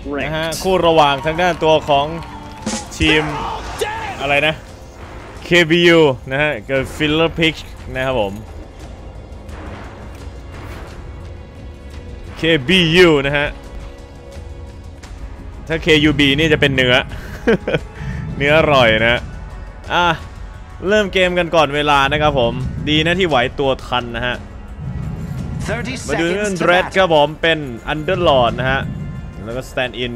นะฮะคู่ระหว่างทางด้านตัวของทีมอะไรนะ KBU นะฮะกับ Filler Pitch นะครับผม KBU นะฮะถ้า KUB นี่จะเป็นเนื้อ เนื้ออร่อยนะเริ่มเกมกันก่อนเวลานะครับผมดีนะที่ไหวตัวทันนะฮะมาดูเรื่องเดรดครับผมเป็นอันเดอร์ลอร์ดนะฮะแล้วก็สแตนด์อิน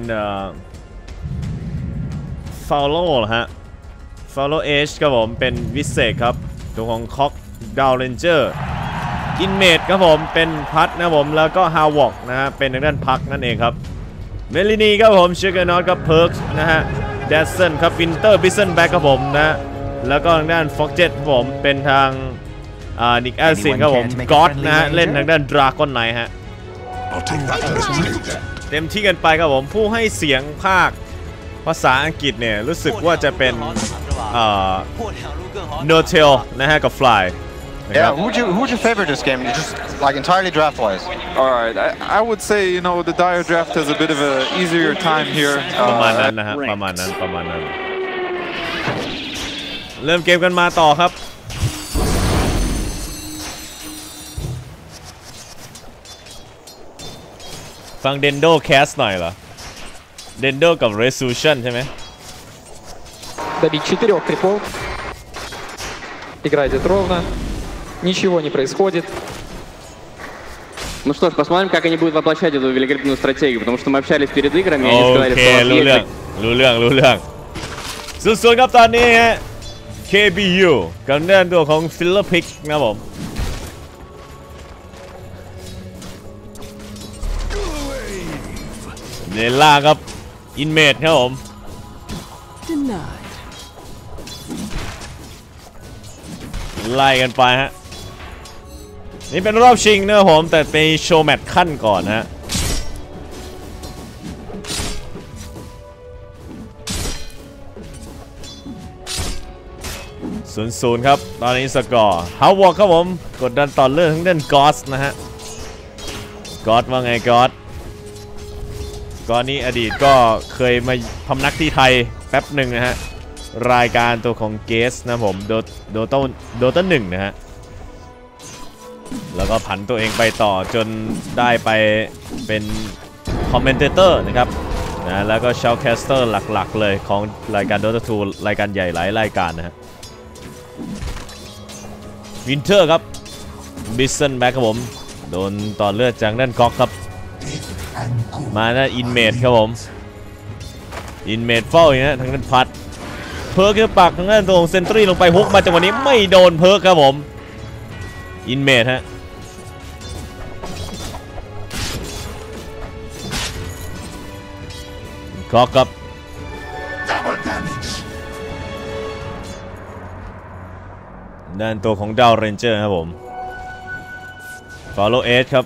ฟาวโล่ฮะฟาวโล่เอชครับผมเป็นวิเศษครับตัวของคอกดาวเรนเจอร์อินเมดครับผมเป็นพัทนะผมแล้วก็ฮาวอกนะฮะเป็นทางด้านพักนั่นเองครับเมลินีครับผมชิคเกอร์นอตกับเพิร์กนะฮะเดซเซนครับวินเตอร์บิสเซนแบ็กครับผมนะแล้วก็ทางด้านฟ็อกเจ็ตผมเป็นทางนิกแอลซินครับผมก็อดนะฮะเล่นทางด้านดราก้อนไนท์ฮะเต็มที่กันไปครับผมผู้ให้เสียงภาคภาษาอังกฤษเนี่ยรู้สึกว่าจะเป็นโนเทลนะฮะกับฟลาย Yeah, who'd you favor this game? Just like entirely draft-wise. All right, I would say the Dire draft has a bit of an easier time here. ประมาณนั้นนะฮะประมาณนั้นเริ่มเกมกันมาต่อครับฟังเดนโดแคสหน่อยเหรอเดนโดกับ Resolution ใช่ไหม Добить 4 крипов. Игра идет ровно. Ничего не происходит. Ну что ж, посмотрим, как они будут воплощать эту великолепную стратегию, потому что мы общались перед играми, и они сказали, что у вас есть... รู้เรื่องสุดๆครับตอนนี้ฮะ KBU กับด้านตัวของ Filler Pitch นะผมเนล่าครับอินเมดครับผมไล่กันไปฮะนี่เป็นรอบชิงนะครับผมแต่เป็นโชว์แมตช์ขั้นก่อนฮะ0-0ครับตอนนี้สกอร์ฮาวอกครับผมกดดันต่อเรื่องทั้งด้านกอสนะฮะกอสว่าไงกอสนี้อดีตก็เคยมาพำนักที่ไทยแป๊บหนึ่งนะฮะรายการตัวของเกสนะผมโดต้า1นะฮะแล้วก็ผันตัวเองไปต่อจนได้ไปเป็นคอมเมนเตอร์นะครับนะแล้วก็ชาวแคสเตอร์หลักๆเลยของรายการ Dota 2 รายการใหญ่หลายรายการนะฮะวินเทอร์ครับบิสเซนแบ็คครับผมโดนต่อเลือดจากด้านก๊อกครับมาหน้าอินเมดครับผมอินเมดเฝ้าอย่างนี้ทางด้านพัดเพิร์กจะปักทางด้านตรงเซนตรีลงไปฮุกมาจังหวะนี้ไม่โดนเพิร์กครับผมอินเมดฮะก๊อกครับด้านตัวของดาวเรนเจอร์ครับผม Follow Edge ครับ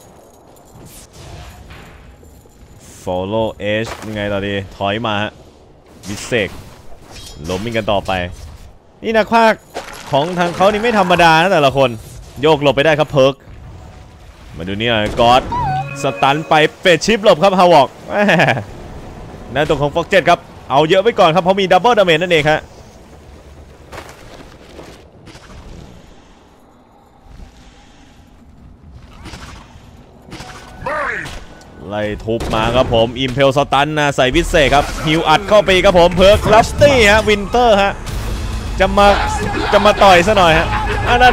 Follow Edge ยังไงต่อดีถอยมาฮะวิเศษล้มมิ่งกันต่อไปนี่นักพากย์ของทางเขานี่ไม่ธรรมดานะแต่ละคนโยกหลบไปได้ครับเพิร์กมาดูนี่หน่อยก๊อตสตันไปเฟดชิปหลบครับฮาวอกด้านตัวของฟ็อกเจ็ตครับเอาเยอะไว้ก่อนครับเพราะมีดับเบิลดาเมจนั่นเองฮะไล่ทุบมาครับผมอิมเพลสตันนะใส่วิเศษครับฮิวอัดเข้าไปครับผมเพิร์กลัสตี้ฮะวินเตอร์ฮะจะมาต่อยซะหน่อยฮะนั่น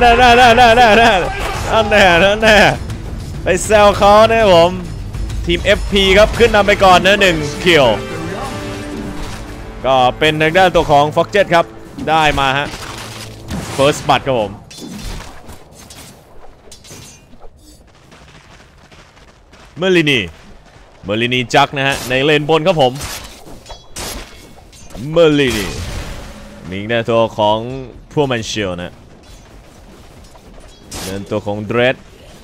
ไปแซวเขาเนี่ยผมทีม FP ครับขึ้นนำไปก่อนนะ1คิวก็เป็นทางด้านตัวของฟ็อกเจ็ตครับได้มาฮะเฟิร์สบัตครับผมเมลินีจักนะฮะในเลนบนครับผมเมลินีมีในตัวของพวกมันเชียวนะในตัวของเดรด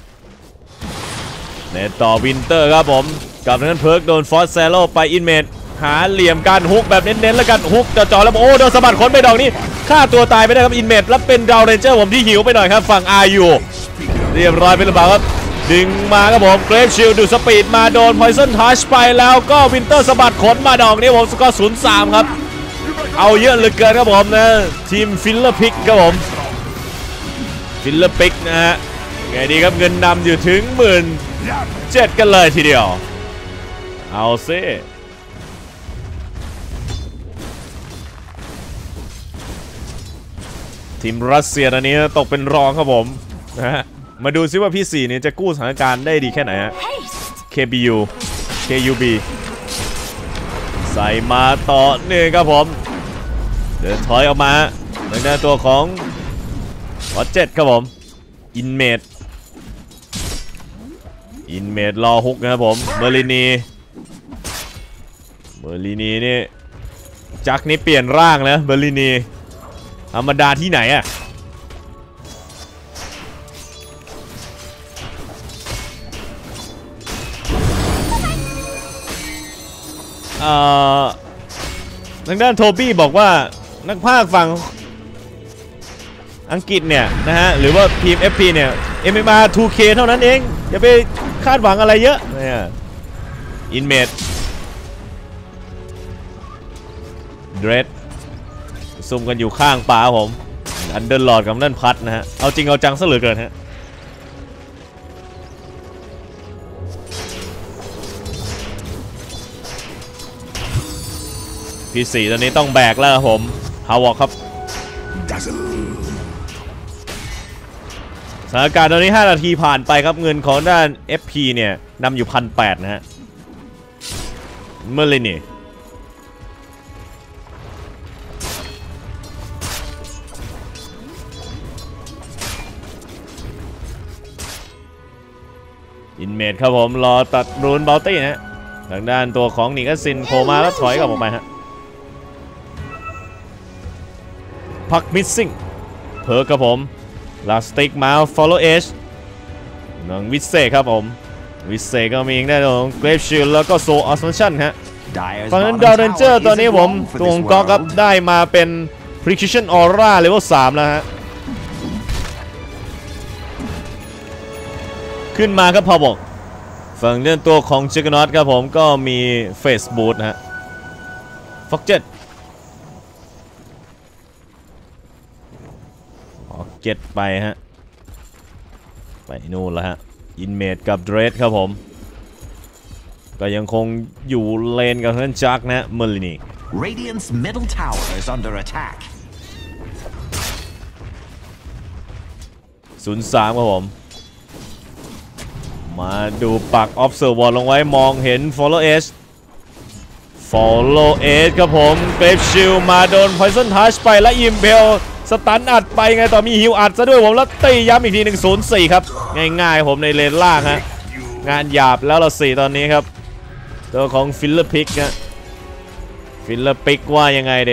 ในต่อวินเตอร์ครับผมกับนั้นเพิร์กโดนฟอสเซโลไปอินเมดหาเหลี่ยมการฮุกแบบเน้นๆแล้วกันฮุกจ่อๆแล้วโอ้โดนสะบัดขนไปดอกนี้ฆ่าตัวตายไปได้ครับอินเมดแล้วเป็นดาวเรนเจอร์ผมที่หิวไปหน่อยครับฝั่งอายูเรียบร้อยไปหรือเปล่าครับดึงมาครับผมเกรฟชิลดูสปีดมาโดนพอยซันทัชไปแล้วก็วินเตอร์สะบัดขนมาดอกนี้ผมสกอร์ 0-3 ครับเอาเยอะเหลือเกินครับผมนะทีมฟิลเลอร์พิกครับผมฟิลเลอร์พิกนะฮะไงดีครับเงินนำอยู่ถึง17,000กันเลยทีเดียวเอาซิทีมรัสเซียตอนนี้ตกเป็นรองครับผมนะฮะมาดูซิว่าพี่4เนี่ยจะกู้สถานการณ์ได้ดีแค่ไหนฮะ KUB ใส่มาต่อหนึ่งครับผมเดินถอยออกมาในหน้าตัวของวอตเจ็ดครับผมอินเมดรอฮุกนะครับผมเมอรินีนี่จักนี่เปลี่ยนร่างแล้วเมอรินีธรรมดาที่ไหนอะทางด้านโทบี้บอกว่านักพากย์ฝั่งอังกฤษเนี่ยนะฮะหรือว่าทีม FP เนี่ย MMR 2K เท่านั้นเองอย่าไปคาดหวังอะไรเยอะเนี่ยอินเมดเดรดซุ่มกันอยู่ข้างป่าผมอันเดอร์ลอร์ดกับนั่นพัดนะฮะเอาจริงเอาจังซะเหลือเกินฮะพี่4ตอนนี้ต้องแบกแล้วครับผมฮาวอกครับสถานการณ์ตอนนี้5 นาทีผ่านไปครับเงินของด้าน FP เนี่ยนำอยู่ 1,800 นะฮะเมอร์ลินีอินเมดครับผมรอตัดรูนบัลตี้นะฮะทางด้านตัวของนิกซินโผล่มาแล้วถอยกลับออกไปฮะพักมิสซิ่งเพิร์กครับผมลาสติกมาฟอลโลเอชน้องวิเซครับผมวิเซก็มีอีกได้ของเกรฟชิลแล้วก็โซออสซันชั่นฮะฝั่งนั้นดาวเรนเจอร์ตอนนี้ผมตัวของก็ครับได้มาเป็น Precision Aura Level 3 แล้วฮะขึ้นมาครับพอบอกฝั่งเรื่องตัวของจิกนอตครับผมก็มีเฟสบูทฮะฟ็อกเจ็ตเก็ตไปฮะไปนู่นแล้วฮะอินเมดกับเดรดครับผมก็ยังคงอยู่เลนกับท่านจักนะเมอร์ลินี Radiant's middle tower is under attack 0-3 ครับผมมาดูปัก Observer ลงไว้มองเห็น Follow Edge ครับผมเกรฟชิลมาโดน Poison Touch ไปและอิมเพลสตันอัดไปไงต่อมีฮิวอัดซะด้วยผมแล้วตีย้ำอีกที 1-0-4 ครับง่ายๆผมในเลนล่างฮะงานหยาบแล้วเรา4ตอนนี้ครับตัวของฟิลเลอร์พิกฮะฟิลเลอร์พิกว่ายังไงเด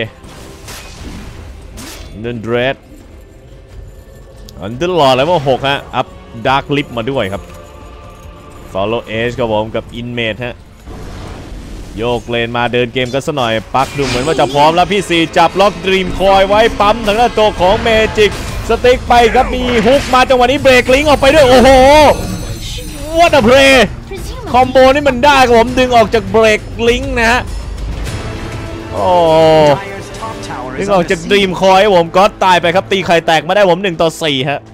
นันเดรดอันเดอร์ลอร์แล้วว่า6ฮะอัพดาร์คลิฟมาด้วยครับ Follow Edge ครับผมกับ Inmate ฮะโยกเลนมาเดินเกมกันซะหน่อยปักดูเหมือนว่าจะพร้อมแล้วพี่4จับล็อกดรีมคอยไว้ปั๊มทางด้านตัวของเมจิกสติ๊กไปครับมีฮุกมาจังหวะนี้เบรกลิงออกไปด้วยโอ้โหวัตเพลย์คอมโบนี่มันได้ครับผมดึงออกจากเบรกลิงนะฮะโอ้ดึงออกจากดรีมคอยผมก็ตายไปครับตีไข่แตกมาได้ผม1-4ฮะ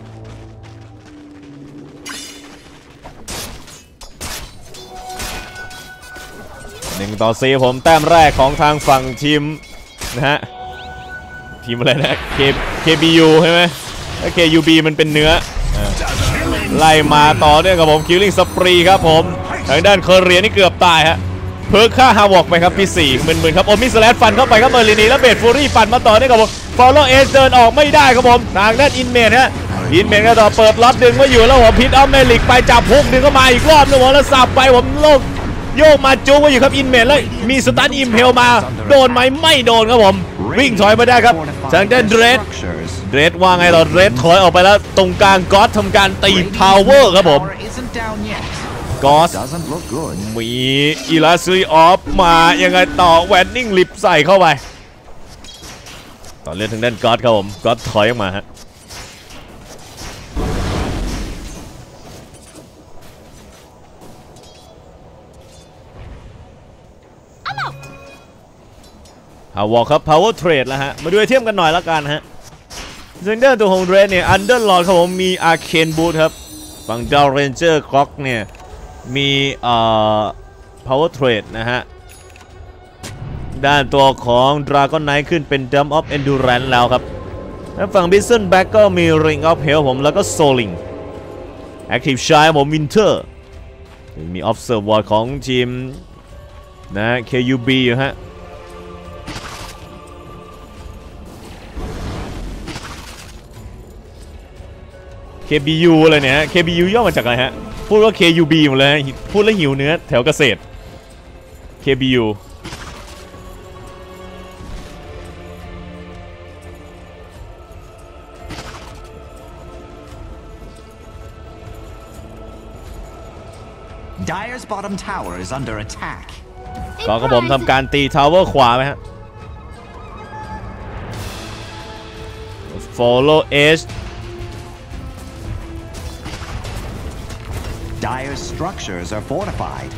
1-4ผมแต้มแรกของทางฝั่งทีมนะฮะทีมอะไรนะ KBU ใช่ไหมถ้า KUB มันเป็นเนื้อไล่มาต่อเนื่องกับผมคิลลิ่งสปรีครับผมทางด้านเคอร์เรียนี่เกือบตายฮะเพิร์กฆ่าฮาวอกไปครับพี่4มึนๆครับโอมิสแลดฟันเข้าไปครับเมอร์ลินีแล้วเบดฟูรี่ปั่นมาต่อเนื่องกับผมฟอลโลเอสเดินออกไม่ได้ครับผมทางด้านอินเมดฮะอินเมดก็ต่อเปิดล็อตดึงไว้อยู่แล้วผมพิทอัลเมลิกไปจับฮุกดึงเข้ามาอีกรอบนึงผมแล้วสับไปผมโลกโยกมาจูงไว้อยู่ครับอินเมดแล้วมีสตันอิมเพลมาโดนไหมไม่โดนครับผมวิ่งถอยมาได้ครับทางด้านเดรดว่าไงต่อเดรดถอยออกไปแล้วตรงกลางก็อตทำการตีพาวเวอร์ครับผมก็อตมีอิลาซีออฟมายังไงต่อแวนนิ่งลิปใส่เข้าไปต่อเล่นทางด้านก็อตครับผมก็อตถอยออกมาฮะวอลครับ power trade แล้วฮะมาดูไอเทมกันหน่อยละกันฮะซึ่งด้านตัวของเรนเนี่ย Underlord ครับผมมี Arcane Boot ครับฝั่ง Dow Ranger Clock เนี่ยมีpower trade นะฮะด้านตัวของ Dragon Knight ขึ้นเป็น Dump of Endurance แล้วครับแล้วฝั่ง Bison Back ก็มี Ring of Hell ผมแล้วก็ Soling Active Shine ผม Winter มี Observe Ward ของทีมนะ KUB อยู่ฮะKBU อะไรเนี่ย KBU ย่อมาจากอะไรฮะพูดว่า KUB หมดเลยพูดแล้วหิวเนื้อแถวเกษตร KBU Dire's bottom tower is under attack. ก็กระผมทำการตีทาวเวอร์ขวาไหมฮะ Follow Edge Dire's structures are fortified.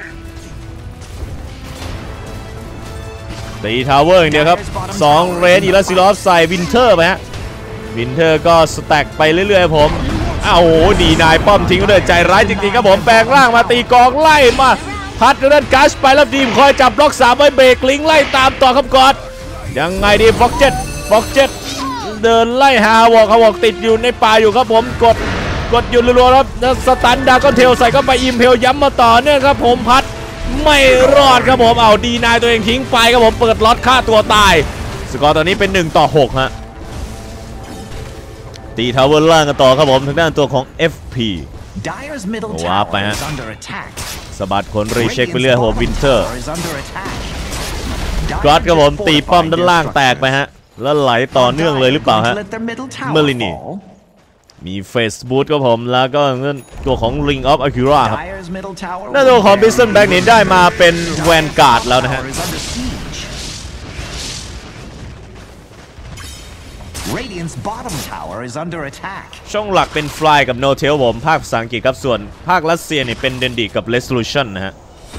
ตีทาวเวอร์อย่างเดียวครับ2เรนอีลาซิลอฟใส่วินเทอร์ไปฮะวินเทอร์ก็สแต็กไปเรื่อยๆผมอ้าวโหดีนายป้อมทิ้งเลยใจร้ายจริงๆครับผมแปลงร่างมาตีกองไล่มาพัดเดินกัชไปแล้วทีมคอยจับบล็อก3ไว้เบรกลิงไล่ตามต่อครับกอดยังไงดีฟ็อกเจ็ตเดินไล่ฮาวอกติดอยู่ในป่าอยู่ครับผมกดอยู่รัวๆครับสตันดาก็เทลใส่เข้าไปอิมเพลย้ำมาต่อเนื่องครับผมพัดไม่รอดครับผมเอาดีนายตัวเองทิ้งไปครับผมเปิดล็อตฆ่าตัวตายสกอร์ตอนนี้เป็น1-6ฮะตีทาวเวอร์ล่างกันต่อครับผมทางด้านตัวของ FP Dire's middle ว้าไป tower ฮะ is under attack. สะบัดขนรีเช็คไปเรื่อยผมวินเทอร์ Tower is under attack. กอดครับผมตีป้อมด้านล่างแตกไปฮะแล้วไหลต่อเนื่องเลยหรือเปล่าฮะ Let their middle tower Melanie fall. มีเฟสบูทครับผมแล้วก็ตัวของ Ring of Akira ครับ Dire's middle tower หน้าตัวของ Bison Back นี้ได้มาเป็นแวนการ์ดแล้วนะฮะ is under siege. Radiant's bottom tower is under attack. ช่องหลักเป็น Fly กับ No Tail ผมภาคภาษาอังกฤษครับส่วนภาครัสเซียเนี่ยเป็น Dendi กับ Resolution นะฮะ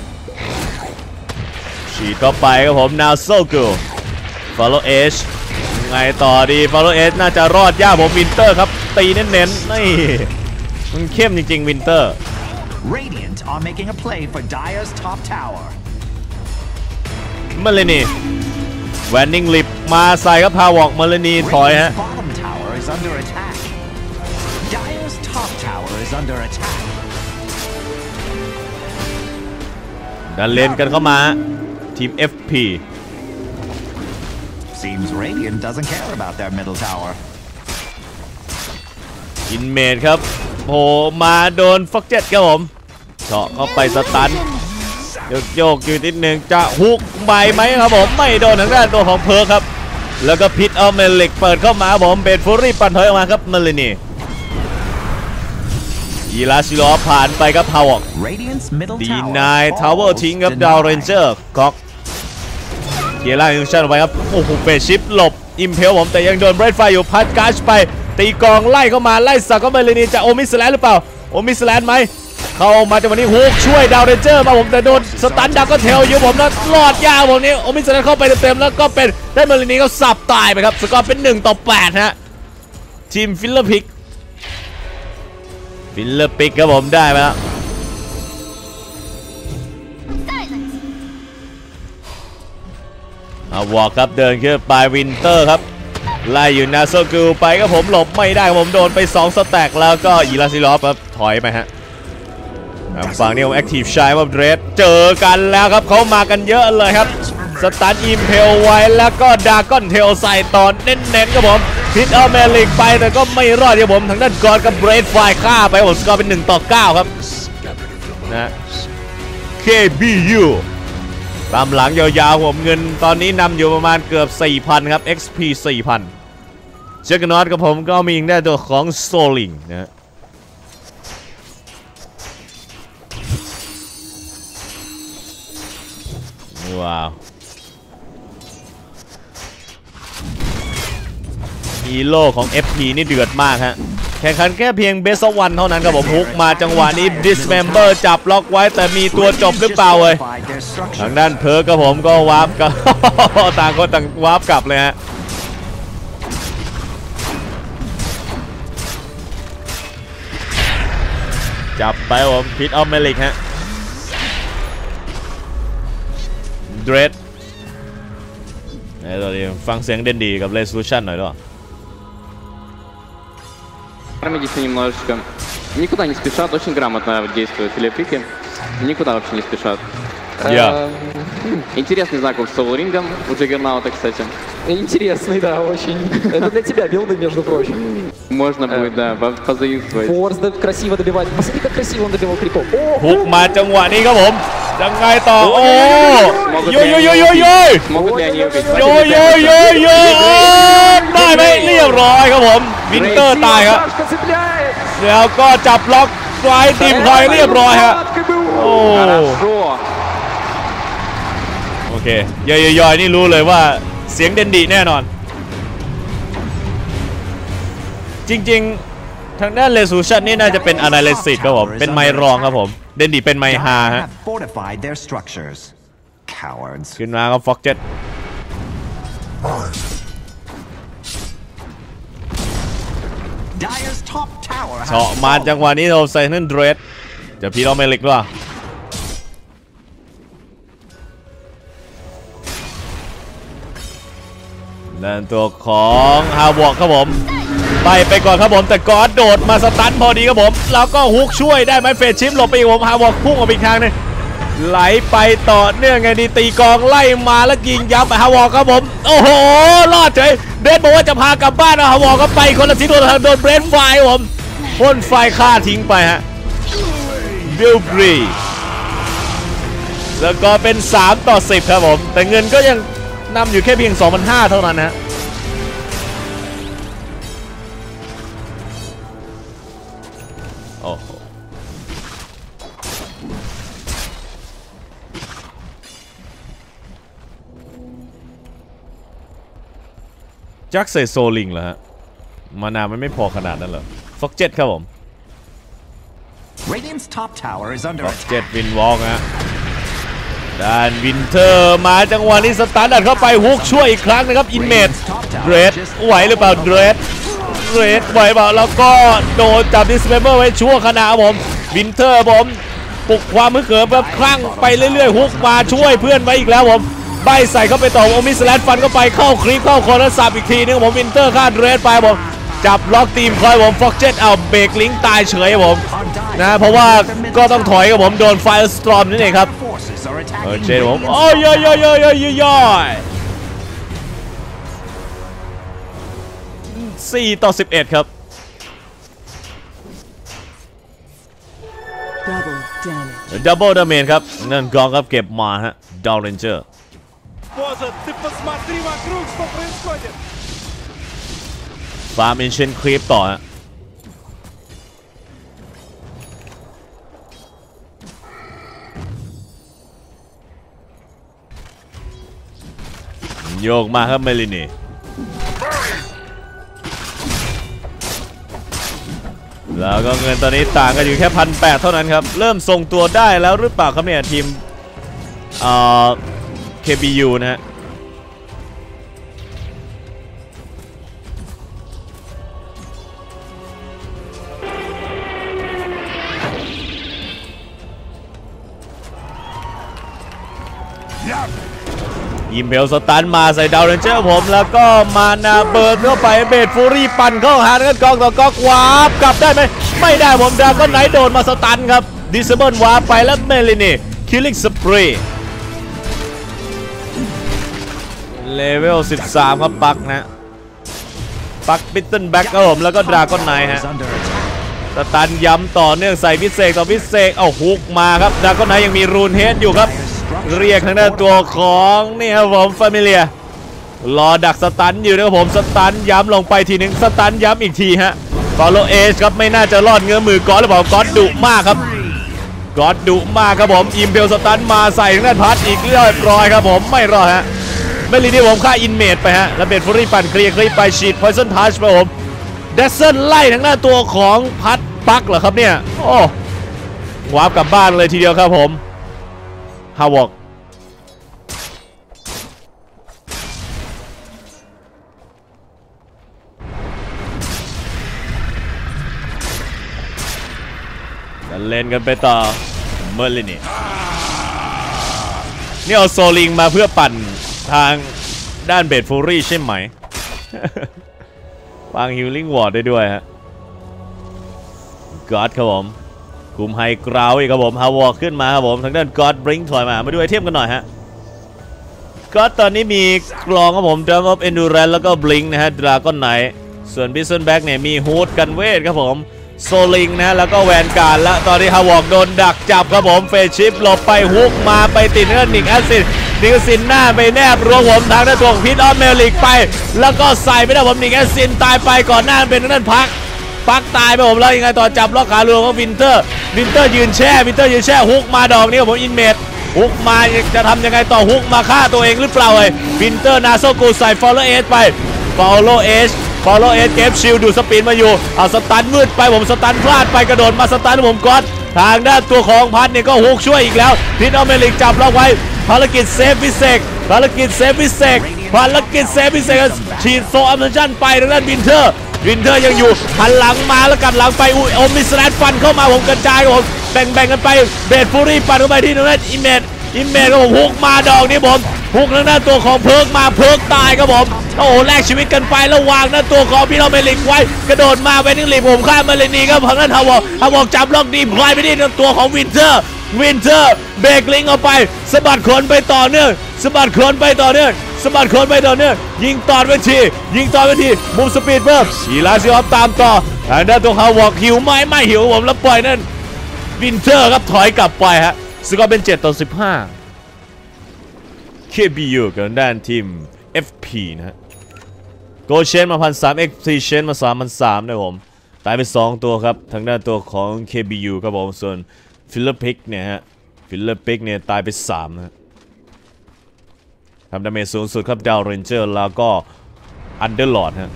ฉีดเข้าไปครับผม Now So Good Follow Edge ไงต่อดี Follow Edge น่าจะรอดยากผม Winter ครับตีเน้นๆนี่มันเข้มจริงๆ Winter Radiant are making a play for Dire's top tower. มาเลยนี่แวนนิ่งลิปมาใส่ครับพาวอกมาเลยนี่ถอยฮะ Radiant's bottom tower is under attack. Dire's top tower is under attack. ดันเลนกันเข้ามาทีม FP Seems Radiant doesn't care about their middle tower. อินเมดครับโผล่มาโดนฟ็อกเจ็ตครับผมเจาะเข้าไปสตันโยกอยู่นิดนึงจะฮุกใบไหมครับผมไม่โดนทางด้านตัวของเพิร์คครับแล้วก็พิทเอาเมลเล็กเปิดเข้ามาผมเบนฟูรี่ปั่นถอยออกมาครับมาเลยนี่อีลาชิโลผ่านไปครับพาวอก Radiant's middle ดี tower นายทาวเวอร์ falls ทิ้งครับ denied. ดาวเรนเจอร์ก๊อกเกียร์ล่างยังชั่นเอาไว้ครับโอ้โหเฟสชิปหลบอิมเพลผมแต่ยังโดนเบรดไฟอยู่พัดการ์ชไปตีกองไล่เข้ามาไล่สักเข้าไปเลยนี่จะโอมิสแลนหรือเปล่าโอมิสแลนไหมเข้ามาจากวันนี้ฮุกช่วยดาวเรนเจอร์มาผมแต่โดนสตันดักก็เทลอยู่ผมนะรอดยากผมนี้โอมิสแลนเข้าไปเต็มๆแล้วก็เป็นได้เมลินีก็สับตายไปครับสกอร์เป็น1-8ฮะทีมฟิลเลอร์พิกครับผมได้ไปแล้ววอลครับเดินขึ้นไปวินเตอร์ครับไล่อยู่นาโซกูไปก็ผมหลบไม่ได้ผมโดนไป2สแต็กแล้วก็อีลาซิลอฟครับถอยไปฮะฝั่งนี้ของแอคทีฟชายว่าเดรสเจอกันแล้วครับเขามากันเยอะเลยครับสตันอิมเพลไว้แล้วก็ดาก้อนเทลใส่ตอนเน้นๆครับผมพิทเอาเมลิกไปแต่ก็ไม่รอดครับผมทางด้านกอดกับเบรดไฟฆ่าไปผมสกอร์เป็น1-9ครับนะ KBU ตามหลังยาวๆผมเงินตอนนี้นำอยู่ประมาณเกือบ 4,000 ครับ XP 4,000 เจอกันน็อตกับผมก็มีได้ตัวของโซลิงนะว้าวฮีโร่ของ FP นี่เดือดมากฮะแข่งขันแค่เพียงเบสต์วันเท่านั้นครับผมฮุกมาจังหวะนี้ Dismember จับล็อกไว้แต่มีตัวจบหรือเปล่าเลยทางด้านเพิร์กครับผมก็วาร์ปกับ ต่างคนต่างวาร์ปกลับเลยฮะจับไปผมพิทออฟเมลิกฮะเดรดตอนนี้ฟังเสียงเด่นดีกับ Resolution หน่อยด้วย Армедисы немножечко никуда не спешат, очень грамотно действуют филиппики, никуда вообще не спешат. Интересный знакомый с Соло-рингом у Джаггернаута, кстати. Интересный, да, очень. Это для тебя билды, между прочим. Можно будет, да, позаимствовать. Форс красиво добивает. Посмотри, как красиво он добивал крипов. ฮุกมาจังหวะนี้ครับผมยังไงต่อโอ้โย Смогут ли они убить? ได้ไหมเรียบร้อยครับผมวินเตอร์ตายครับแล้วก็จับล็อกไฟทีมคอยเรียบร้อยฮะโอ้โอเคย่อยๆนี่รู้เลยว่าเสียงเด่นดีแน่นอนจริงๆทางด้าน Resolution นี่น่าจะเป็น Analysis ครับผมเป็นไมค์รองครับผมเด่นดีเป็นไมค์ฮาฮะขึ้นมาครับฟ็อกเจ็ตเฉาะมาจังหวะนี้เราใส่นั่นเดรสจะพีโรเมลิกด้วยนั่นตัวของฮาวอกครับผมไปก่อนครับผมแต่กอดโดดมาสตันพอดีครับผมแล้วก็ฮุกช่วยได้ไหมเฟสชิปหลบไปอีกผมฮาวอกพุ่งออกไปอีกทางนึงไหลไปต่อเนื่องไงดีตีกองไล่มาแล้วยิงยับฮาวอกครับผมโอ้โหรอดเฉยเดนบอกว่าจะพากลับบ้านฮาวอกก็ไปคนละทิศโดนเบรนไฟผมพ่นไฟฆ่าทิ้งไปฮะบิลบรีแล้วก็เป็น3-10ครับผมแต่เงินก็ยังนำอยู่แค่เพียง 2,500 เท่านั้นนะโอ้โหจักใส่โซลิงเหรอฮะมานามันไม่พอขนาดนั้นเหรอฟ็อกเจ็ตครับผมฟ็อกเจ็ตวินวอล์กฮะด้านวินเทอร์มาจังหวะนี้สตาร์ทเข้าไปฮุกช่วยอีกครั้งนะครับอินเมดเดรดไหวหรือเปล่าเดรดไหวเปล่าแล้วก็โดนจับดิสเมมเบอร์ไว้ชั่วขณะผมวินเทอร์ผมปลุกความมึกเขิมแบบคลั่งไปเรื่อยๆฮุกมาช่วยเพื่อนไว้อีกแล้วผมใบใส่เข้าไปต่อโอมิสแลนฟันเข้าไปเข้าคลิปเข้าคอร์สับอีกทีนึงผมวินเทอร์ฆ่าเดรดไปผมจับล็อกทีมคอยผมฟ็อกเจ็ตเอาเบรกลิงตายเฉยผมนะเพราะว่าก็ต้องถอยกับผมโดนไฟสตรอมนั่นเองครับเจนผมโอ้ย4-11ครับดับเบิลดาเมจครับนั่นกองครับเก็บมาฮะดาวเรนเจอร์ฟาร์มอินเชนครีปต่อฮะโยกมาครับเมลินีแล้วก็เงินตอนนี้ต่างกันอยู่แค่ 1,800 เท่านั้นครับเริ่มทรงตัวได้แล้วหรือเปล่าครับเนี่ยทีมKBU นะฮะยิมเพลสตันมาใส่ดาวเรนเจอร์ผมแล้วก็มานาเบิร์นเข้าไปเบดฟูรี่ปั่นเข้าหากันกองต่อกองวาร์ปกลับได้ไหมไม่ได้ผมดราก้อนไนท์โดนมาสตันครับดิสเบิลวาร์ปไปแล้วเมลินีคิลลิ่งสเปรย์เลเวล13ครับปักนะปักบิตเทิลแบ็กครับผมแล้วก็ดราก้อนไนท์ฮะสตันย้ำต่อเนื่องใส่พิเศษต่อพิเศษเอาฮุกมาครับดราก้อนไนท์ยังมีรูนเฮดอยู่ครับเรียกทางด้านตัวของนี่ครับผมฟามิเลียรอดักสตันอยู่นะครับผมสตันย้ำลงไปทีหนึ่งสตันย้ำอีกทีฮะฟอลโลเอชครับไม่น่าจะรอดเงื้อมือก๊อตหรือเปล่าก๊อตดุมากครับก๊อตดุมากครับผมอิมเพลสตันมาใส่ทางด้านพัดอีกเรียบร้อยครับผมไม่รอดฮะไม่รีที่ผมฆ่าอินเมดไปฮะแล้วเบดฟูรี่ปั่นเคลียร์ไปฉีดพอยซันทัชไปผมเดซเซนไล่ทางหน้าตัวของพัดปักเหรอครับเนี่ยโอ้วาร์ปกลับบ้านเลยทีเดียวครับผมฮาวอกเล่นกันไปต่อเมอร์ลินี่นี่เอาโซลิงมาเพื่อปั่นทางด้านเบดฟูรี่ใช่ไหม วางฮิลลิ่งวอร์ดได้ด้วยฮะก็อดครับผมกลุ่มไฮกราวอีกครับผมฮาวอร์ขึ้นมาครับผมทางด้านก็อดบริงถอยมาดูไอเทมกันหน่อยฮะก็อดตอนนี้มีกลองครับผมดรัมออฟเอนดูแรนแล้วก็บลิงนะฮะดราก้อนไนท์ส่วนบิสเซนแบ็กเนี่ยมีฮูดกันเวทครับผมโซลิงนะแล้วก็แวนการ์ดแล้วตอนนี้ฮาวอกโดนดักจับครับผมเฟชชิปหลบไปฮุกมาไปติดเนื้อนิกแอซิดนิกซินหน้าไปแนบรวงผมทางด้านตัวของพิทออฟเมลิกไปแล้วก็ใส่ไปได้ผมนิกแอซินตายไปก่อนหน้าเป็นนั่นพักตายไปผมแล้วยังไงต่อจับล็อกขาลวงของวินเตอร์ยืนแช่ฮุกมาดอกนี้ผมอินเมดฮุกมาจะทำยังไงต่อฮุกมาฆ่าตัวเองหรือเปล่าวินเตอร์นาโซกูใส่ฟอลโลเอสไปฟอลโลเอสเก็บชิลดูสปีดมาอยู่เอาสตันมืดไปผมสตันพลาดไปกระโดดมาสตันผมก๊อตทางด้านตัวของพัดเนี่ยก็ฮุกช่วยอีกแล้วพิทออฟเมลิกจับล็อกไว้ภารกิจเซฟวิเศษฉีดโซอัมชันไปทางด้านวินเทอร์ยังอยู่หันหลังมาแล้วกัดหลังไปโอมิสแลดฟันเข้ามาผมกระจายผมแบ่งกันไปเบดฟูรี่ปัดเข้าไปที่ทางด้านอิมเมจก็ผมฮุกมาดอกนี้ผมฮุกทางด้านตัวของเพิร์กมาเพิร์กตายครับผมโอ้แลกชีวิตกันไปแล้ววางหน้าตัวของพี่เราเมลิกไว้กระโดดมาเวนิงลีผมข้ามมาเลยนี่ครับทางด้านฮาวอกจับล็อกดีพลายไปที่ตัวของวินเทอร์เบรกลิงเอาไปสะบัดขนไปต่อเนื่องยิงต่อไปทีมุมสปีดเพิ่มชีลาซิออฟตามต่อทางด้านตัวฮาวอกหิวไม่หิวผมแล้วปล่อยนั่นวินเทอร์ครับถอยกลับไปฮะสกอร์เป็น7-15 KBU กับด้านทีม FP นะฮะโกเชนมา1,300 XP เชนมา3,300นะผมตายไป2ตัวครับทางด้านตัวของ KBU ครับผมส่วนฟิลเลอร์พิกเนี่ยตายไป3นะทำดาเมจสูงสุดครับดาวเรนเจอร์แล้วก็อันเดอร์ลอร์ดฮะ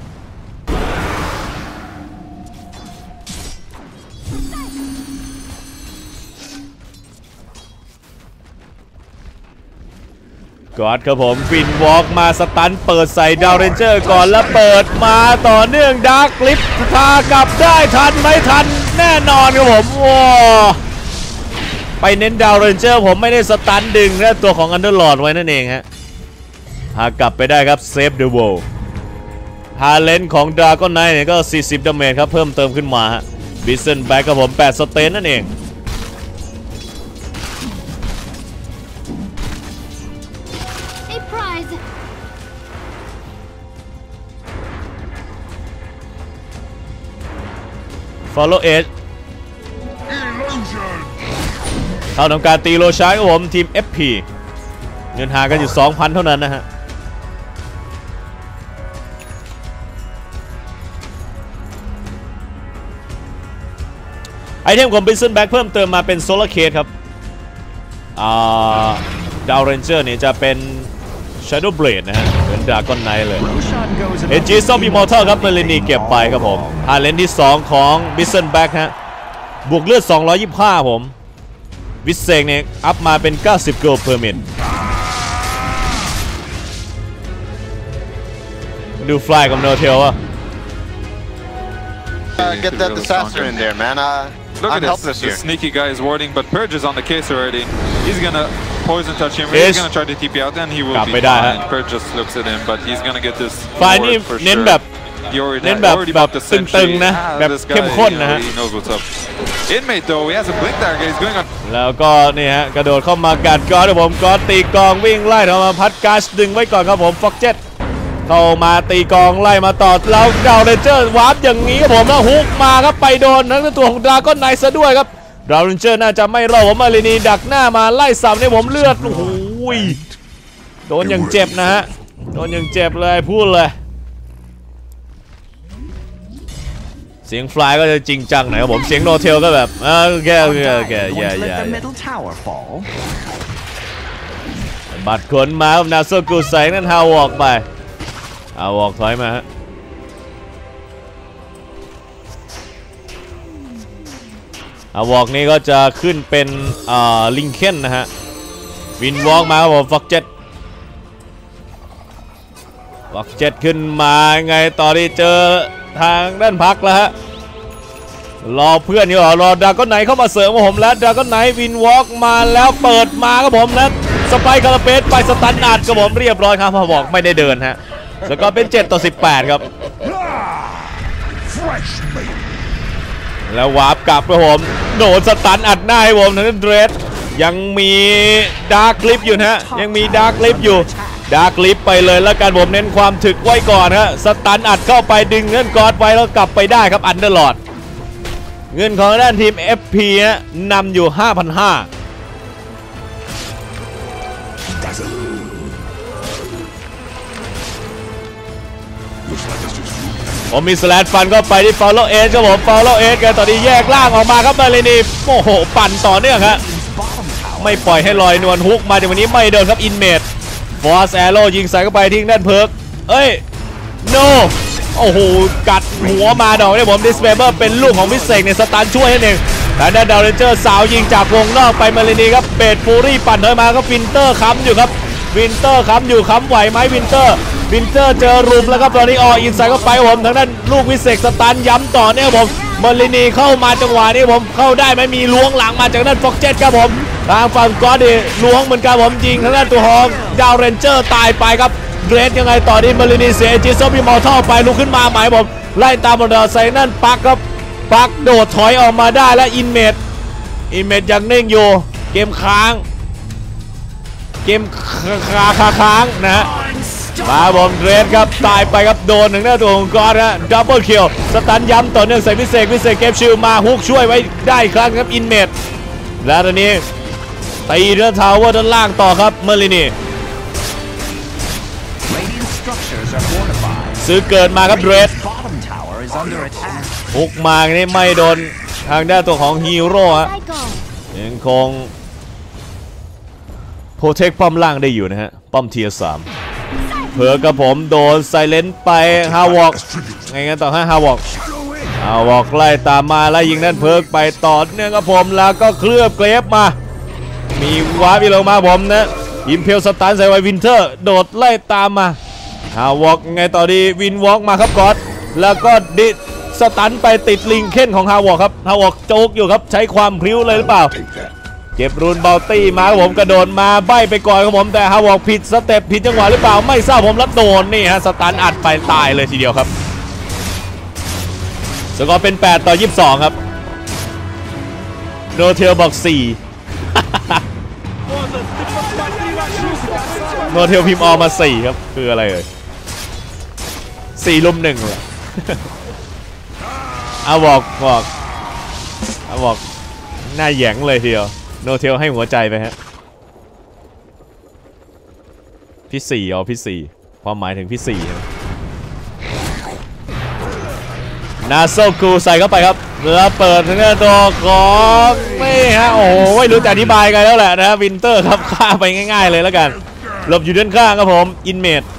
กอดครับผมฟินวอล์กมาสตันเปิดใส่ดาวเรนเจอร์ก่อนแล้วเปิดมาต่อเนื่องดาร์กลิฟต์พากลับได้ทันไม่ทันแน่นอนครับผมว้าไปเน้นดาวเรนเจอร์ผมไม่ได้สตันดึงและตัวของอันเดอร์ลอร์ดไว้นั่นเองฮะหากกลับไปได้ครับเซฟเดอะเวิลด์ฮาเลนของดราก้อนไนท์เนี่ยก็40ดาเมจครับเพิ่มเติมขึ้นมาฮะบิสเซนแบ็กครับผม8สเตนนั่นเองFollow Edge เข้าทำการตีโลชาร์ครับผมทีม FP เงินหากันอยู่ 2,000 เท่านั้นนะฮะไอเทมของ Bison Back เพิ่มเติมมาเป็น Solar Case ครับดาวเรนเจอร์เนี่ยจะเป็น Shadow Blade นะฮะเหมือน Dragon Knight เลย Aegis of Immortal ครับเมลินีเก็บไปครับผมฮาเลนที่ 2 ของ Bison Back ฮะบวกเลือด225ผมวิเศษเนี่ยอัพมาเป็น90 Gold per minute ดูฟลายกับโนเทลว่ะ Get that disaster in there, man. Look I'm at helpless this. The here. sneaky guy is warding, but Purge is on the case already. He's gonna poison touch him. He's gonna try to TP out, and he will be fine. Purge just looks at him, but he's gonna get this ฝ่ายนี้ for เน้น sure. แบบ He already เน้นแบบ already แบบ bumped the ตึง sentry. ๆนะแบบ This เข้ม guy ข้นนะฮะ he knows what's up. Inmate though, he has a blink dagger. He's going on. แล้วก็นี่ฮะกระโดดเข้ามากัดกอดครับผมกอดตีกองวิ่งไล่ทอมาพัดการ์ชดึงไว้ก่อนครับผมฟ็อกเจ็ตเข้ามาตีกองไล่มาต่อแล้วดาวเรนเจอร์วาร์ปอย่างนี้ครับผมแล้วฮุกมาครับไปโดนทั้งตัวของดราก้อนไนท์ซะด้วยครับดาวเรนเจอร์น่าจะไม่รอดผมมาลินีดักหน้ามาไล่สับในผมเลือดโอ้โหโดนอย่างเจ็บนะฮะโดนอย่างเจ็บเลยพูดเลยเสียงฟลายก็จะจริงจังหน่อยครับผมเสียงโนเทลก็แบบโอเคอย่าบัดขนมาครับนาโซกุใส่นั่นฮาวอกไปฮาวอกถอยมาฮะวอกนี้ก็จะขึ้นเป็นลิงเคนนะฮะวินวอล์กมาครับผมฟ็อกเจ็ตขึ้นมาไงตอนนี้เจอทางด้านพักแล้วฮะรอเพื่อนอยู่รอดราก้อนไนท์เข้ามาเสริมผมแล้วดราก้อนไนท์วินวอล์กมาแล้วเปิดมาครับผมแล้วสไปค์คาราเปสไปสตันอัดครับผมเรียบร้อยครับฮาวอกไม่ได้เดินฮะแล้วก็เป็น7-18ครับแล้ววาร์ปกลับครับผมโดนสตันอัดหน้าให้ผมทางด้านเดรสยังมีดาร์กลิฟอยู่นะฮะยังมีดาร์กลิฟอยู่ดาร์กลิฟไปเลยแล้วกันผมเน้นความถึกไว้ก่อนฮะสตันอัดเข้าไปดึงเงินกอดไว้แล้วกลับไปได้ครับอันเดอร์ลอดเงินของด้านทีม FP ฮะนำอยู่ 5,500ผมมีสแลดฟันก็ไปที่ฟาวโลเอสครับผมฟาวโลเอสกันตอนนี้แยกล่างออกมาครับมาเลนีโอ้โหปั่นต่อเนื่องครับไม่ปล่อยให้ลอยนวลฮุกมาจากวันนี้ไม่เดินครับอินเมดฟอสแอโร่ยิงใส่เข้าไปทิ้งด้านเพิร์กโนโอ้โหกัดหัวมาดอกนี่ผมดิสเปเบอร์เป็นลูกของพิเศษในสตาร์ช่วยให้หนึ่งแต่ด้านดาวเรนเจอร์สาวยิงจากวงนอกไปมาเลนีครับเบดฟูรี่ปั่นเดินมาก็วินเตอร์ค้ำอยู่ครับวินเตอร์ค้ำอยู่ค้ำไหวไหมวินเตอร์เจอรุมแล้วครับตอนนี้อินไซด์ก็ไปผมทางด้านลูกวิเศษสตันย้ำต่อเนี่ยผมมาเลนีเข้ามาจังหวะนี้ผมเข้าได้ไหมมีล้วงหลังมาจากด้านฟ็อกเจ็ตครับผมทางฝั่งก็ดีล้วงเหมือนกันผมยิงทางด้านตัวหองดาวเรนเจอร์ตายไปครับเกรดยังไงต่อที่มาเลนีเสียจิซอมีมอลท่อไปลุกขึ้นมาหมายผมไล่ตามบอลใส่นั่นปักครับปักโดดถอยออกมาได้และอินเมดยังเน่งอยู่เกมค้างนะฮะมาบอมเกรดครับตายไปครับโดนหนึ่งหน้าตัวของกอดนะดับเบิลคิลสตันย้ำต่อเนื่องใส่พิเศษเกมชิลมาฮุกช่วยไว้ได้ครั้งครับอินเมดและตอนนี้ตีเรือทาวเวอร์ด้านล่างต่อครับเมลินีซื้อเกิดมาครับเดรสฮุกมานี่ไม่โดนทางด้านตัวของฮีโร่ฮะยังคงโปรเทคป้อมล่างได้อยู่นะฮะป้อมเทียร์3เผื่อกับผมโดนไซเลนต์ไปฮาวอกไงงั้นต่อให้ฮาวอกไล่ตามมาแล้วยิงนั่นเพิร์กไปต่อเนื่องกับผมแล้วก็เคลือบเกรฟมามีวาร์ปลงมาผมนะอิมเพลสตันใส่ไว้วินเทอร์โดดไล่ตามมาฮาวอกไงต่อดีวินวอล์กมาครับกอดแล้วก็ดิสตันไปติดลิงเค้นของฮาวอกครับฮาวอกโจกอยู่ครับใช้ความพริ้วเลยหรือเปล่าเก็บรูนบัลตี้มาครับผมกระโดดมาใบไปก่อนครับผมแต่ฮาวอกผิดสเต็ปผิดจังหวะหรือเปล่าไม่ทราบผมแล้วโดนนี่ฮะสตันอัดไปตายเลยทีเดียวครับสกอร์เป็น8-22ครับโนเทลบอก4โนเทลพิมพ์ออกมา4ครับคืออะไรเอ่ย4 ลุม 1เลยบอกหน้าแหยงเลยทีเดียวโนเทลให้หัวใจไปฮะพี่4พี่4ความหมายถึงพี่4นะนาโซกูใส่เข้าไปครับแล้วเปิดทางด้านตัวของไม่ฮะโอ้โหไม่รู้จะอธิบายกันแล้วแหละนะวินเตอร์ครับฆ่าไปง่ายๆเลยแล้วกันหลบอยู่ด้านข้างครับผมอินเมด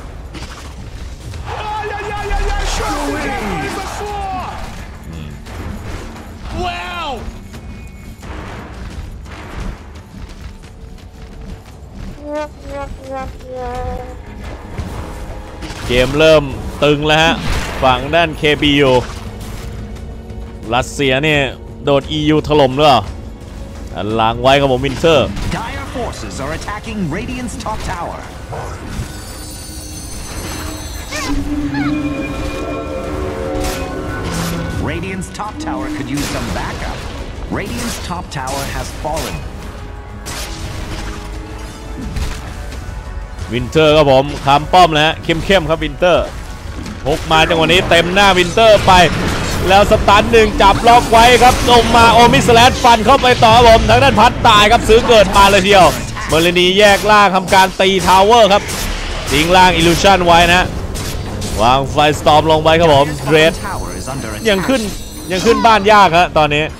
เกมเริ่มตึงแล้วฮะฝั่งด้าน KBU รัสเซียเนี่ยโดด EU ถล่มหรือเปล่าล้างไว้กับผมวินเทอร์ Dire forces are attacking Radiant's top tower. Radiant's top tower could use some backup. Radiant's top tower has fallen. วินเทอร์ครับผมคำป้อมแล้วฮะเข้มครับวินเตอร์พกมาจังหวะนี้เต็มหน้าวินเตอร์ไปแล้วสตันหนึ่งจับล็อกไว้ครับลงมาโอมิสแลดฟันเข้าไปต่อผมทางด้านพัดตายครับซื้อเกิดมาเลยเดียวเมอร์ลีนีแยกล่างทำการตีทาวเวอร์ครับทิ้งล่างอิลูชันไว้นะวางไฟสตอมลงไปครับผมเรดยังขึ้นบ้านยากครับตอนนี้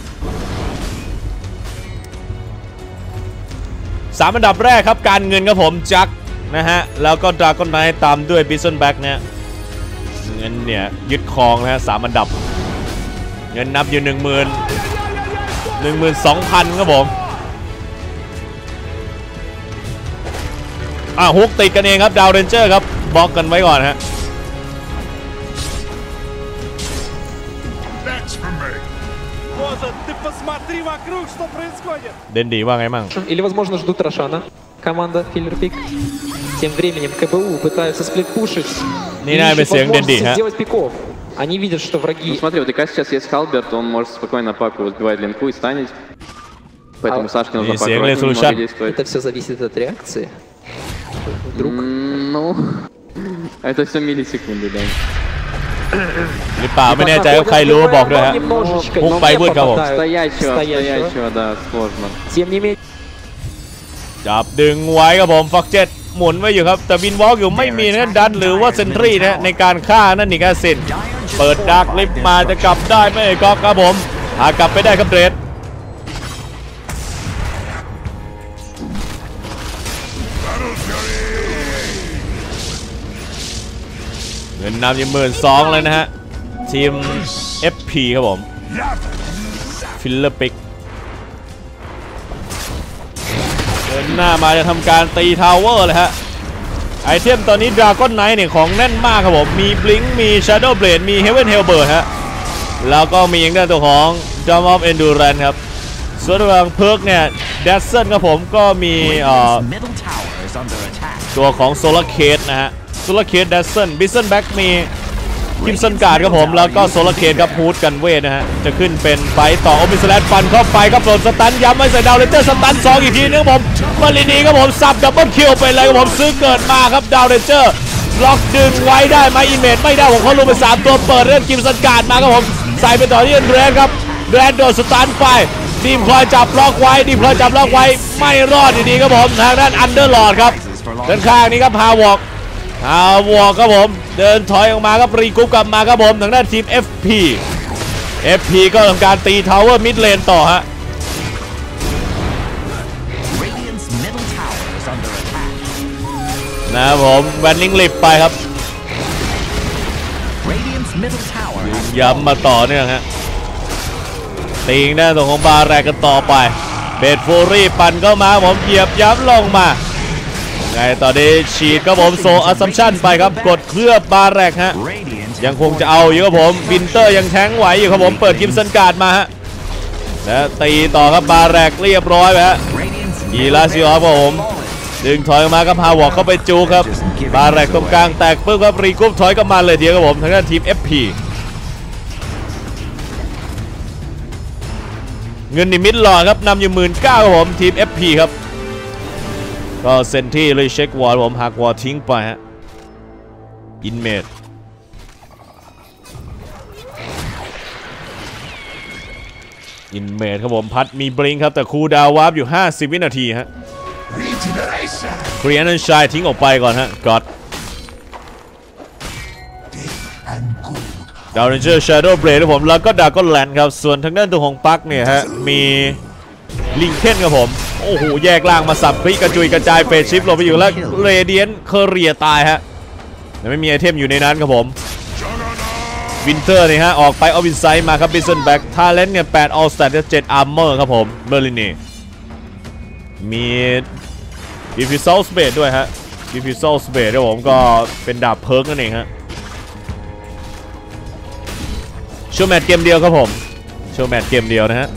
3 อันดับแรกครับการเงินครับผมจักนะฮะแล้วก็ดราก้อนไนท์ตามด้วยบิสเซนแบ็กเนี่ยเงินเนี่ยยึดครองนะฮะ3 อันดับเงินนับอยู่ 10,000 12,000 ครับผมฮุกติดกันเองครับดาวเรนเจอร์ครับบล็อกกันไว้ก่อนฮะเดนดีว่าไงมั่ง Или, возможно, ждут Рошана. Команда Filler Pick. Тем временем КБУ пытаются сплит-пушить. И ищут возможности сделать пиков. Они видят, что враги... Ну смотри, у ДК сейчас есть Халберт, он может спокойно паку сбивать линку и станет. Поэтому Сашке нужно паку немного действовать. Это все зависит от реакции. Вдруг... Ну... Это все миллисекунды, да. หรือเปล่าไม่แน่ใจว่าใครรู้บอกด้วยฮะพุกไปพูดครับผม Стоячего, да, сложно. Тем не менее... จับดึงไว้ครับผมฟ็อกเจ็ตหมุนไว้อยู่ครับแต่วินวอล์กอยู่ไม่มีนะดันหรือว่าเซนทรีนะในการฆ่านั่นนี่แค่สินเปิดดาร์กลิฟต์มาจะกลับได้ไหมก๊อกครับผมหากลับไปได้ครับเดรดเงินนำอยู่12,000เลยนะฮะทีม FP ครับผมฟิลเลอร์ปิกเดินหน้ามาจะทำการตีทาวเวอร์เลยฮะไอเทมตอนนี้ดราก้อนไนท์เนี่ยของแน่นมากครับผมมีบลิงค์มีชาร์โดว์เบลดมีเฮเวนเฮลเบิร์ดฮะแล้วก็มีอย่างด้านตัวของจอมออฟเอนดูแรนครับส่วนทางเพิร์กเนี่ยแดสเซนครับผมก็มีตัวของโซลาร์เคสนะฮะโซลาร์เคสแดสเซนบิสเซนแบ็กมีคิมสันการ์ดครับผมแล้วก็โซลาร์เคสครับฮูดกันเวทนะฮะจะขึ้นเป็นไฟต่อโอมิสแลนฟันเข้าไปครับโดนสตันย้ำไม่ใส่ดาวเลนเจอร์สตัน2อีกทีนึงผมมาลินีครับผมสับดับเบิลคิวไปเลยครับผมซื้อเกิดมาครับดาวเลนเจอร์ล็อกดึงไว้ได้ไหมอินเมจไม่ได้ผมเขาลงไป3ตัวเปิดเรื่องคิมสันการ์ดมาครับผมใส่ไปต่อที่แรนครับแรนโดนสตันไปดีมคอยจับล็อกไว้ดีมคอยจับล็อกไว้ไม่รอดดีๆครับผมทางด้านอันเดอร์ลอร์ดครับด้านข้างนี้ครับฮาวอกครับผมเดินถอยออกมาครับรีกรุ๊ปกลับมาครับผมทางด้านทีม FP ก็ทำการตีทาวเวอร์มิดเลนต่อฮะนะครับผมแวนลิงลิฟไปครับย้ำมาต่อเนื่องฮะตีงด้านตรงของบาแรกกันต่อไปเบดฟูรี่ปั่นเข้ามาผมเหยียบย้ำลงมาไงตอนนี้ฉีดครับผมโซอัสซัมชันไปครับกดเคลือบบาแรกฮะยังคงจะเอาอยู่ครับผมวินเตอร์ยังแทงไหวอยู่ครับผมเปิดคิมสันการ์ดมาฮะและตีต่อครับบาแรกเรียบร้อยไปฮะกีลาซิออฟครับผมดึงถอยออกมาครับฮาวอกเข้าไปจูครับบาแรกตรงกลางแตกปึ๊บครับรีกรุ๊ปถอยกลับมาเลยทีครับผมทางด้านทีม FP เงินนิมิตหล่อครับนำอยู่19,000ครับผมทีม FP ครับก็เซนที่เลยเช็ควอลผมหักวอลทิ้งไปฮะอินเมดครับผมพัดมีบลิงครับแต่คูดาววาร์ปอยู่50 วินาทีฮะครีแอนน์ชัยทิ้งออกไปก่อนฮะก็อดดาวเรนเจอร์ชาร์โดว์เบลดครับผมแล้วก็ดาร์กอนแลนด์ครับส่วนทางด้านตัวของปักเนี่ยฮะมีลิงเคนครับผมโอ้โหแยกล่างมาสับพลิกกระจุยกระจายเฟสชิฟลงไปอยู่แล้วเรเดียนเคอร์เรียตายฮะแต่ไม่มีไอเทมอยู่ในนั้นครับผมวินเตอร์นี่ฮะออกไปออฟอินไซด์มาครับบิสเซนแบ็กทาเลนต์เนี่ย8ออลสแตท7อาร์เมอร์ครับผมเบอร์ลินีมีดิฟิซอลสเปดด้วยฮะดิฟิซอลสเปดครับผมก็เป็นดาบเพิร์กนั่นเองฮะโชว์แมตช์เกมเดียวครับผมโชว์แมตช์เกมเดียวนะฮะ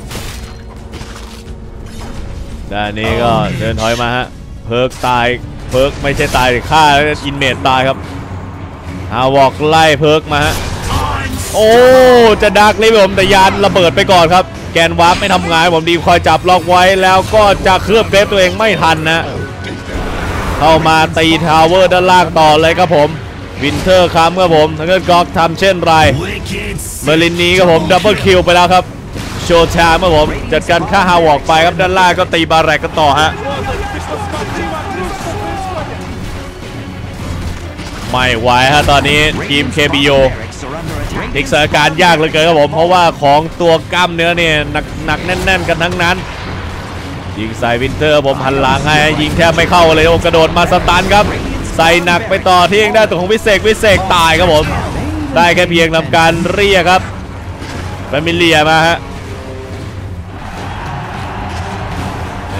ด้านนี้ก็เดินถอยมาฮะเพิร์กตายเพิร์กไม่ใช่ตายฆ่าอินเมจตายครับฮาวอกไล่เพิร์กมาฮะโอ้จะดักเลยผมแต่ยานระเบิดไปก่อนครับแกนวาร์ปไม่ทำงานผมดีคอยจับล็อกไว้แล้วก็จะเคลือบเกรฟตัวเองไม่ทันนะเข้ามาตีทาวเวอร์ด้านล่างต่อเลยครับผมวินเทอร์ค้ำครับผมทางด้านก๊อกทำเช่นไรเมลินนี้ครับผมดับเบิลคิวไปแล้วครับโชว์ชาเมื่อผมจัดการฆ่าฮาวอกไปครับด้านล่างก็ตีบาแรกกันต่อฮะไม่ไหวฮะตอนนี้ทีม KBO พลิกสถานการณ์ยากเหลือเกินครับผมเพราะว่าของตัวกล้ามเนื้อเนี่ยหนักแน่นๆกันทั้งนั้นยิงใส่วินเทอร์ผมหันหลังให้ยิงแทบไม่เข้าเลยโอ้กระโดดมาสตันครับใส่หนักไปต่อที่ยังได้ตัวของวิเศษตายครับผมได้แค่เพียงทำการเรียกครับแฟมิเลียมาฮะ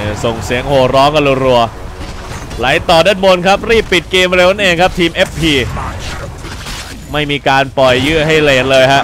ส่งเสียงโห่ร้องกันรัวๆไหลต่อด้านบนครับรีบปิดเกมเร็วนั่นเองครับทีม FP ไม่มีการปล่อยยื้อให้เลนเลยฮะ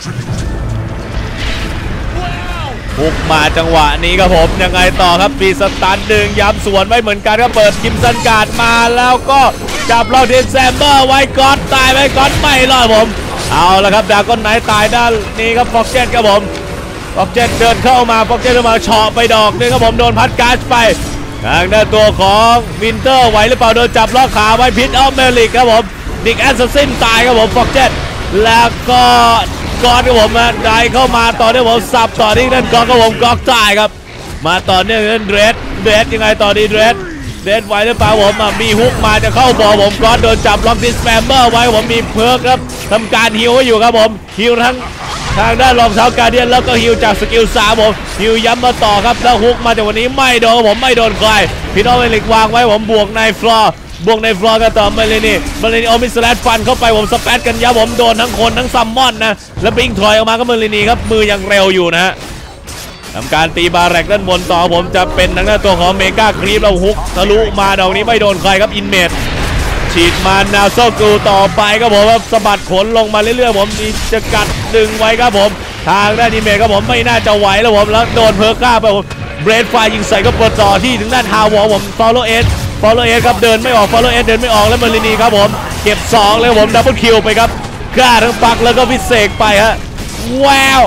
บุกมาจังหวะนี้ครับผมยังไงต่อครับปีสตันดึงย้ำสวนไว้เหมือนกันครับเปิดคิมสันการ์ดมาแล้วก็จับเราเทนแซมเบอร์ไว้ก๊อตตายไปก๊อตไม่รอดผมเอาละครับดาก้อนไหนตายด้านนี้ครับฟ็อกเจ็ตครับผมฟ็อกเจ็ตเดินเข้ามาฟ็อกเจ็ตมาเฉาะไปดอกนึงครับผมโดนพัดก๊าซไปทางด้านตัวของวินเตอร์ไหวหรือเปล่าโดนจับล็อกขาไว้พิษออฟเมลิกครับผมดิกแอสซัสซินตายครับผมฟ็อกเจ็ตแล้วก็ก๊อตครับผมได้เข้ามาต่อเนื่องผมสับต่อที่นั่นก๊อตครับผมก๊อตตายครับมาต่อเนื่องนั่นเดรสยังไงต่อดีเดรสไหวหรือเปล่าผมมีฮุกมาจะเข้าบอลผมก๊อตโดนจับล็อกดิสแปมเบอร์ไว้ผมมีเพิร์กครับทำการฮิวไว้อยู่ครับผมฮิวทั้งทางด้านรองเท้าการเดียนแล้วก็ฮิวจากสกิล3ผมฮิวย้ำมาต่อครับแล้วฮุกมาจากวันนี้ไม่โดนผมไม่โดนใครพี่น้องเอลิกวางไว้ผมบวกในฟลอร์กันต่อมาเลยนี่โอมิสแลดฟันเข้าไปผมสเปซกันยับผมโดนทั้งคนทั้งซัมมอนนะแล้วบิงถอยออกมาก็เมลินีครับมือยังเร็วอยู่นะฮะทำการตีบาแรกด้านบนต่อผมจะเป็นทางด้านตัวของเมกาครีปเราฮุกทะลุมาดอกนี้ไม่โดนใครครับอินเมดฉีดมานาโซกูต่อไปครับผมสะบัดขนลงมาเรื่อยๆผมมีจะกัดดึงไว้ครับผมทางด้านอินเมดครับผมไม่น่าจะไหวแล้วผมแล้วโดนเพอร์ก้าไปผมเบรดไฟยิงใส่ก็เปิดต่อที่ถึงด้านฮาวอลผมฟอลโลเอสครับเดินไม่ออกเดินไม่ออกแล้วเมลินีครับผมเก็บ2เลยผมดับเบิลคิวไปครับกล้าทั้งปักแล้วก็พิเศษไปฮะว้าว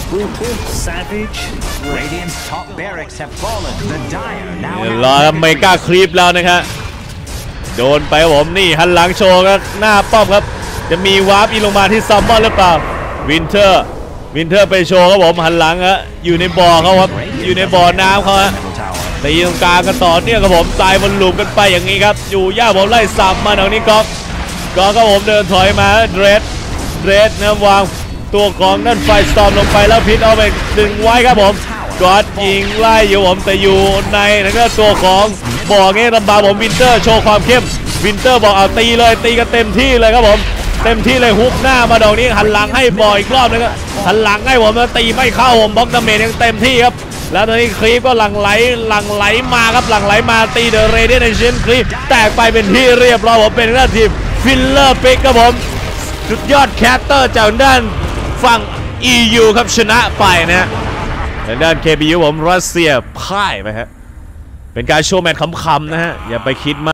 Savage. Radiant's top barracks have fallen. The Dire now รอเมกาครีปแล้วนะครับโดนไปครับผมนี่หันหลังโชว์ครับหน้าป้อมครับจะมีวาร์ปอินลงมาที่ซัมมอนหรือเปล่าวินเทอร์ไปโชว์ครับผมหันหลังฮะอยู่ในบ่อเขาครับอยู่ในบ่อน้ำเขาฮะตีตรงกลางกันต่อเนี่ยครับผมตายบนหลุมกันไปอย่างนี้ครับอยู่ย่าผมไล่สับมาตรงนี้ก็ครับผมเดินถอยมาเดรสนะวางตัวของนั่นไฟสตอร์มลงไปแล้วพิษเอาไปดึงไว้ครับผมกอดยิงไล่อยู่ผมแต่อยู่ในนั่นก็ตัวของบ่อเงี้ยลำบากผมวินเตอร์โชว์ความเข้มวินเตอร์บอกเอาตีเลยตีกันเต็มที่เลยครับผมเต็มที่เลยฮุกหน้ามาดอกนี้หันหลังให้บ่ออีกรอบนึงครับหันหลังให้ผมแล้วตีไม่เข้าผมบล็อกดาเมจยังเต็มที่ครับแล้วตอนนี้ครีปก็หลังไหลมาครับหลังไหลมาตีเดอะเรเดียนในชิ้นครีปแตกไปเป็นที่เรียบร้อยผมเป็นหน้าทีมฟิลเลอร์ปิกครับผมสุดยอดแคสเตอร์จากด้านฝั่ง EU ครับชนะไปนะฮะด้าน KBU ผมรัสเซียพ่ายไปฮะเป็นการโชว์แมตช์ขำๆนะฮะอย่าไปคิดมาก